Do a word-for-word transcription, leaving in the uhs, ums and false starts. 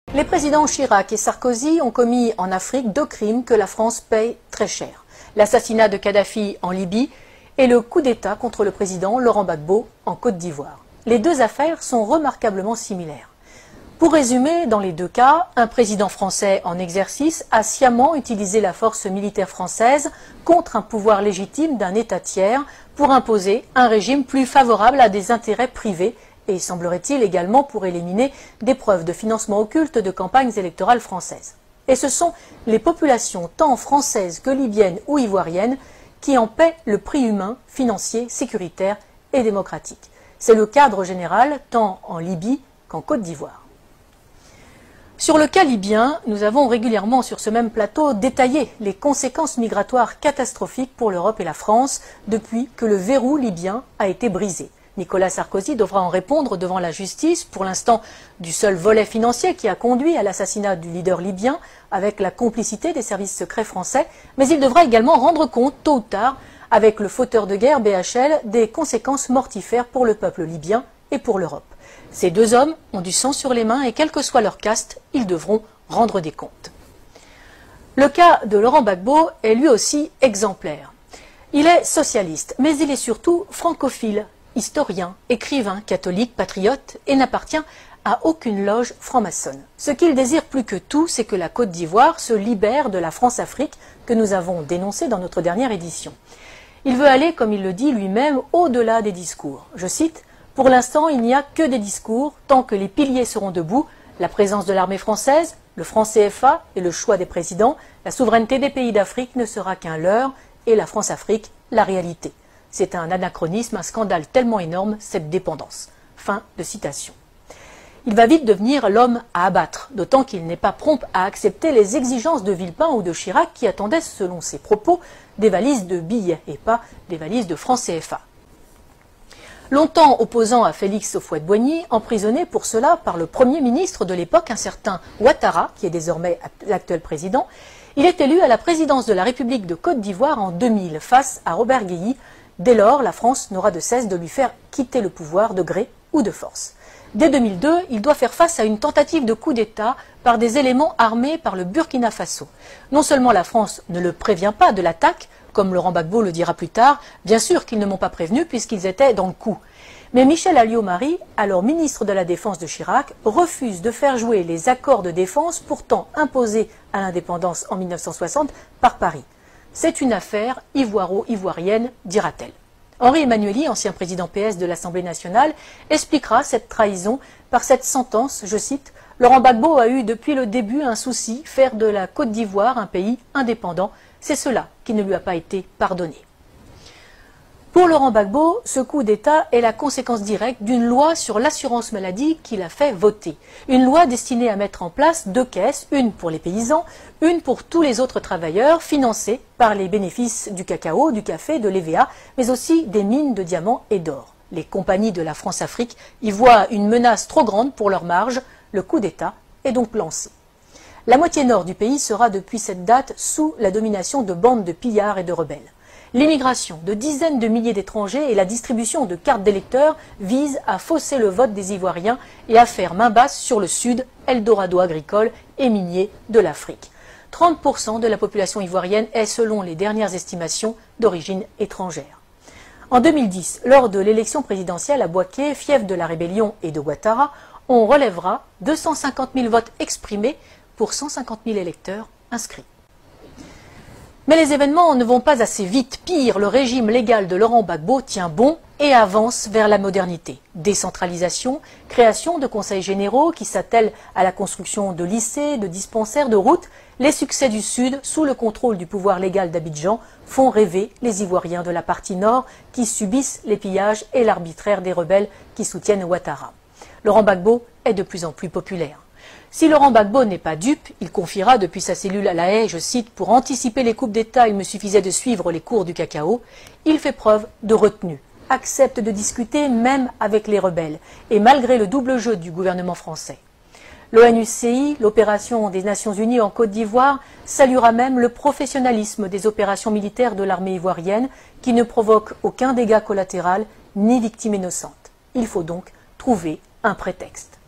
Les présidents Chirac et Sarkozy ont commis en Afrique deux crimes que la France paye très cher. L'assassinat de Kadhafi en Libye et le coup d'État contre le président Laurent Gbagbo en Côte d'Ivoire. Les deux affaires sont remarquablement similaires. Pour résumer, dans les deux cas, un président français en exercice a sciemment utilisé la force militaire française contre un pouvoir légitime d'un État tiers pour imposer un régime plus favorable à des intérêts privés et, semblerait-il, également pour éliminer des preuves de financement occulte de campagnes électorales françaises. Et ce sont les populations tant françaises que libyennes ou ivoiriennes qui en paient le prix humain, financier, sécuritaire et démocratique. C'est le cadre général tant en Libye qu'en Côte d'Ivoire. Sur le cas libyen, nous avons régulièrement sur ce même plateau détaillé les conséquences migratoires catastrophiques pour l'Europe et la France depuis que le verrou libyen a été brisé. Nicolas Sarkozy devra en répondre devant la justice, pour l'instant du seul volet financier qui a conduit à l'assassinat du leader libyen avec la complicité des services secrets français, mais il devra également rendre compte tôt ou tard avec le fauteur de guerre B H L des conséquences mortifères pour le peuple libyen et pour l'Europe. Ces deux hommes ont du sang sur les mains et quel que soit leur caste, ils devront rendre des comptes. Le cas de Laurent Gbagbo est lui aussi exemplaire. Il est socialiste, mais il est surtout francophile, historien, écrivain, catholique, patriote et n'appartient à aucune loge franc-maçonne. Ce qu'il désire plus que tout, c'est que la Côte d'Ivoire se libère de la France-Afrique que nous avons dénoncée dans notre dernière édition. Il veut aller, comme il le dit lui-même, au-delà des discours. Je cite, « Pour l'instant, il n'y a que des discours, tant que les piliers seront debout, la présence de l'armée française, le franc C F A et le choix des présidents, la souveraineté des pays d'Afrique ne sera qu'un leurre et la France-Afrique, la réalité. C'est un anachronisme, un scandale tellement énorme, cette dépendance. » Fin de citation. Il va vite devenir l'homme à abattre, d'autant qu'il n'est pas prompt à accepter les exigences de Villepin ou de Chirac qui attendaient, selon ses propos, des valises de billets et pas des valises de francs C F A. Longtemps opposant à Félix Houphouët-Boigny, emprisonné pour cela par le Premier ministre de l'époque, un certain Ouattara, qui est désormais l'actuel président, il est élu à la présidence de la République de Côte d'Ivoire en deux mille face à Robert Guilly. Dès lors, la France n'aura de cesse de lui faire quitter le pouvoir de gré ou de force. Dès deux mille deux, il doit faire face à une tentative de coup d'État par des éléments armés par le Burkina Faso. Non seulement la France ne le prévient pas de l'attaque, comme Laurent Gbagbo le dira plus tard, bien sûr qu'ils ne m'ont pas prévenu puisqu'ils étaient dans le coup. Mais Michel Alliot-Marie, alors ministre de la Défense de Chirac, refuse de faire jouer les accords de défense pourtant imposés à l'indépendance en mille neuf cent soixante par Paris. C'est une affaire ivoiro-ivoirienne, dira-t-elle. Henri Emmanuelli, ancien président P S de l'Assemblée nationale, expliquera cette trahison par cette sentence, je cite, « Laurent Gbagbo a eu depuis le début un souci, faire de la Côte d'Ivoire un pays indépendant. C'est cela qui ne lui a pas été pardonné. » Pour Laurent Gbagbo, ce coup d'État est la conséquence directe d'une loi sur l'assurance maladie qu'il a fait voter. Une loi destinée à mettre en place deux caisses, une pour les paysans, une pour tous les autres travailleurs, financées par les bénéfices du cacao, du café, de l'E V A, mais aussi des mines de diamants et d'or. Les compagnies de la France-Afrique y voient une menace trop grande pour leur marge. Le coup d'État est donc lancé. La moitié nord du pays sera depuis cette date sous la domination de bandes de pillards et de rebelles. L'immigration de dizaines de milliers d'étrangers et la distribution de cartes d'électeurs visent à fausser le vote des Ivoiriens et à faire main basse sur le sud, Eldorado agricole et minier de l'Afrique. trente pour cent de la population ivoirienne est, selon les dernières estimations, d'origine étrangère. En deux mille dix, lors de l'élection présidentielle à Bouaké, fief de la rébellion et de Ouattara, on relèvera deux cent cinquante mille votes exprimés pour cent cinquante mille électeurs inscrits. Mais les événements ne vont pas assez vite. Pire, le régime légal de Laurent Gbagbo tient bon et avance vers la modernité. Décentralisation, création de conseils généraux qui s'attellent à la construction de lycées, de dispensaires, de routes. Les succès du Sud, sous le contrôle du pouvoir légal d'Abidjan, font rêver les Ivoiriens de la partie nord qui subissent les pillages et l'arbitraire des rebelles qui soutiennent Ouattara. Laurent Gbagbo est de plus en plus populaire. Si Laurent Gbagbo n'est pas dupe, il confiera depuis sa cellule à La Haye, je cite, « Pour anticiper les coupes d'État, il me suffisait de suivre les cours du cacao ». Il fait preuve de retenue, accepte de discuter même avec les rebelles, et malgré le double jeu du gouvernement français. L'O N U C I, l'opération des Nations Unies en Côte d'Ivoire, saluera même le professionnalisme des opérations militaires de l'armée ivoirienne qui ne provoquent aucun dégât collatéral ni victime innocente. Il faut donc trouver un prétexte.